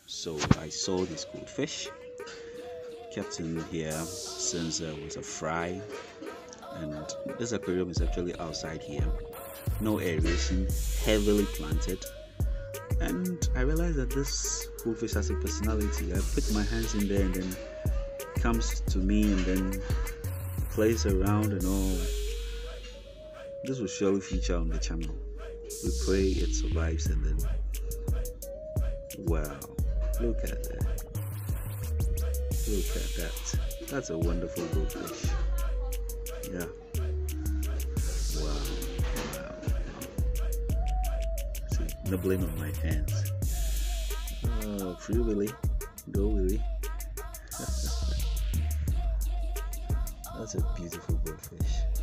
So I saw this goldfish, kept him here since it was a fry, and this aquarium is actually outside here. No aeration, heavily planted, and I realized that this goldfish has a personality. I put my hands in there and then it comes to me and then plays around and all. This will surely feature on the channel. We pray it survives, and then wow, look at that. Look at that. That's a wonderful goldfish. Yeah. Wow. See, nibbling on my hands. Oh, Free Willy. Go Willy. That's a beautiful goldfish.